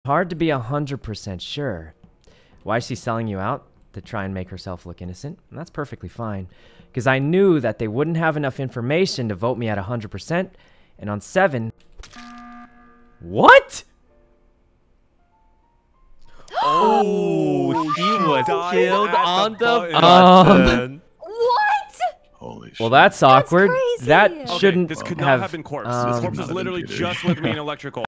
Hard to be 100% sure. Why is she selling you out? To try and make herself look innocent? And that's perfectly fine. Because I knew that they wouldn't have enough information to vote me at 100%. And on 7... What? Oh, he was killed on the What? Holy shit. Well, that's awkward. crazy. That Okay, shouldn't this could not have been corpse. This corpse Not is a literally computer. just with me in electrical.